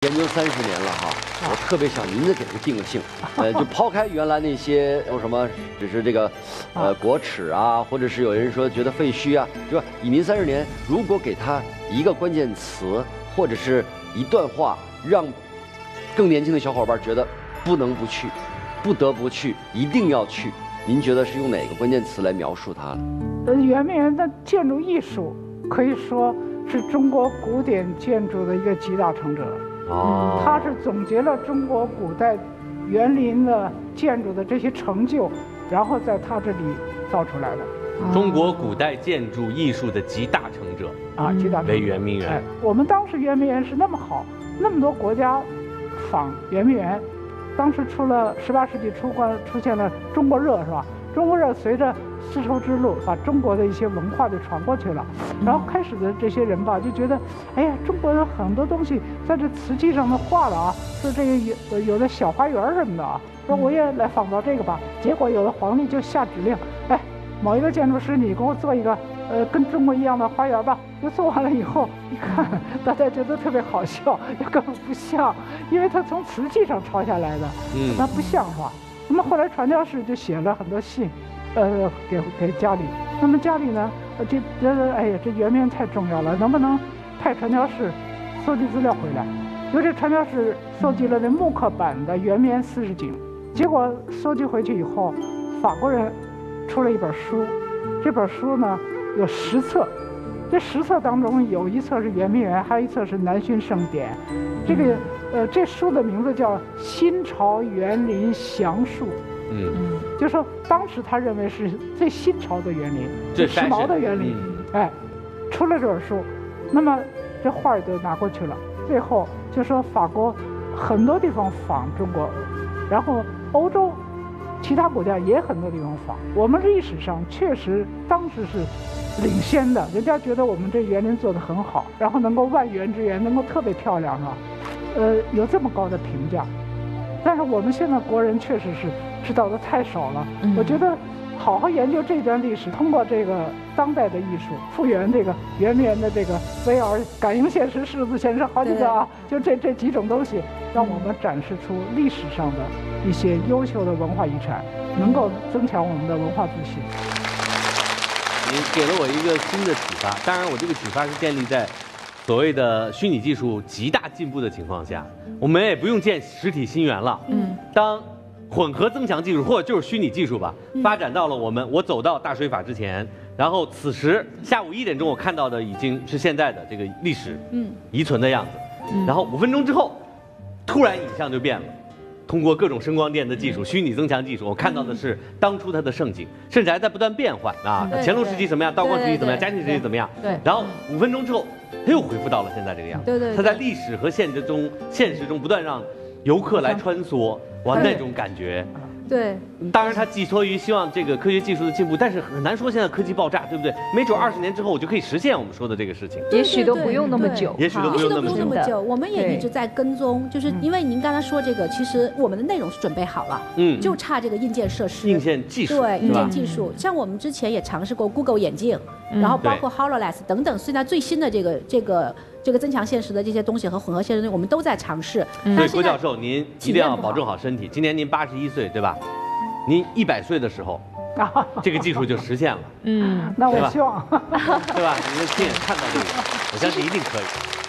研究30年了哈，我特别想您再给它定个性，就抛开原来那些有什么，只是这个，国耻啊，或者是有人说觉得废墟啊，对吧？以您30年，如果给他一个关键词或者是一段话，让更年轻的小伙伴觉得不能不去，不得不去，一定要去，您觉得是用哪个关键词来描述它呢？ 圆明园的建筑艺术可以说是中国古典建筑的一个集大成者。它是总结了中国古代园林的建筑的这些成就，然后在它这里造出来的。 中国古代建筑艺术的集大成者集大成者为圆明园。 我们当时圆明园是那么好，那么多国家仿圆明园。当时出了18世纪初出现了中国热，是吧？中国热随着丝绸之路把中国的一些文化就传过去了，然后开始的这些人吧就觉得，哎呀，中国的很多东西在这瓷器上都画了啊，说这个有的小花园什么的啊，说我也来仿造这个吧。结果有的皇帝就下指令，哎，某一个建筑师你给我做一个跟中国一样的花园吧。就做完了以后，一看大家觉得特别好笑，也根本不像，因为它从瓷器上抄下来的，它不像话。那么后来传教士就写了很多信，给家里。那么家里呢，觉得哎呀，这圆明园太重要了，能不能派传教士搜集资料回来？因为这传教士搜集了那木刻版的圆明园40景，结果搜集回去以后，法国人出了一本书，这本书呢有10册。这10册当中有一册是圆明园，还有一册是南巡圣典。这书的名字叫《新朝园林详述》。就说当时他认为是最新潮的园林，最时髦的园林。出了这本书，那么这画也都拿过去了。最后就说法国很多地方仿中国，然后欧洲其他国家也很多地方仿。我们历史上确实当时是领先的，人家觉得我们这园林做得很好，然后能够万园之园，能够特别漂亮，是吧？有这么高的评价。但是我们现在国人确实是知道的太少了。我觉得好好研究这段历史，通过这个当代的艺术复原这个圆明园的这个 VR 感应现实、数字现实好几个啊，就这几种东西，让我们展示出历史上的一些优秀的文化遗产，能够增强我们的文化自信。 您给了我一个新的启发，当然我这个启发是建立在所谓的虚拟技术极大进步的情况下，我们也不用建实体新园了。当混合增强技术或者就是虚拟技术吧，发展到了我走到大水法之前，然后此时下午1点钟我看到的已经是现在的这个历史遗存的样子，然后5分钟之后，突然影像就变了。通过各种声光电的技术、虚拟增强技术，我看到的是当初它的盛景，甚至还在不断变换啊。乾隆时期怎么样，道光时期怎么样，嘉庆时期怎么样？然后5分钟之后，它又恢复到了现在这个样子。它在历史和现实中不断让游客来穿梭，哇，那种感觉。 对， 当然它寄托于希望这个科学技术的进步，但是很难说现在科技爆炸，对不对？没准20年之后我就可以实现我们说的这个事情， 也许都不用那么久， 也许都不用那么久。 我们也一直在跟踪，就是因为您刚才说这个，其实我们的内容是准备好了，就差这个硬件设施、 硬件技术， 对，硬件技术。像我们之前也尝试过 Google 眼镜，然后包括 HoloLens 等等，现在最新的这个增强现实的这些东西和混合现实，我们都在尝试。 所以郭教授，您一定要保重好身体。今年您81岁，对吧？您100岁的时候，这个技术就实现了。 那我希望， 对吧？您的亲眼看到这个，我相信一定可以。